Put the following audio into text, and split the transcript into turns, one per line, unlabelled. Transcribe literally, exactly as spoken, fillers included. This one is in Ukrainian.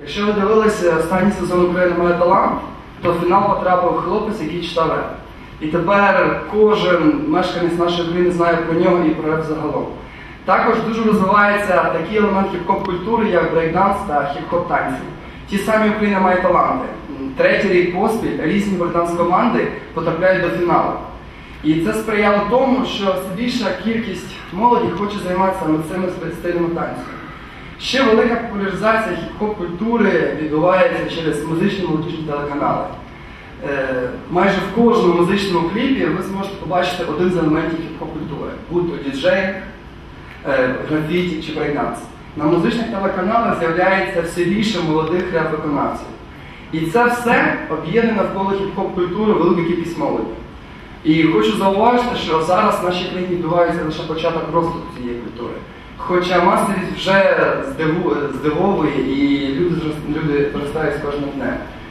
Якщо ви дивилися останній сезон «Україна має талант», то в фінал потрапив хлопець, який читав реп. І тепер кожен мешканець нашої країни знає про нього і про реп загалом. Також дуже розвивається такий елемент хіп-хоп культури, як брейкданс та хіп-хоп танці. Ті самі «Україна має таланти». Третій рік поспіль різні брейкданс-команди потрапляють до фіналу. І це сприяло тому, що все більша кількість молоді хоче займатися саме цими стилями танцю. Ще велика популяризація хіп-хоп культури відбувається через музичні молодіжні телеканали. Е, майже в кожному музичному кліпі ви зможете побачити один з елементів хіп-хоп культури, будь-то діджей, е, графіті чи брейкданс. На музичних телеканалах з'являється все більше молодих реп-виконавців. І це все об'єднане навколо хіп-хоп культури велика кількість молоді. І хочу зауважити, що зараз в нашій країні відбувається лише початок розвитку цієї культури. Хоча масовість вже здивує і люди, люди зростають з кожним днем.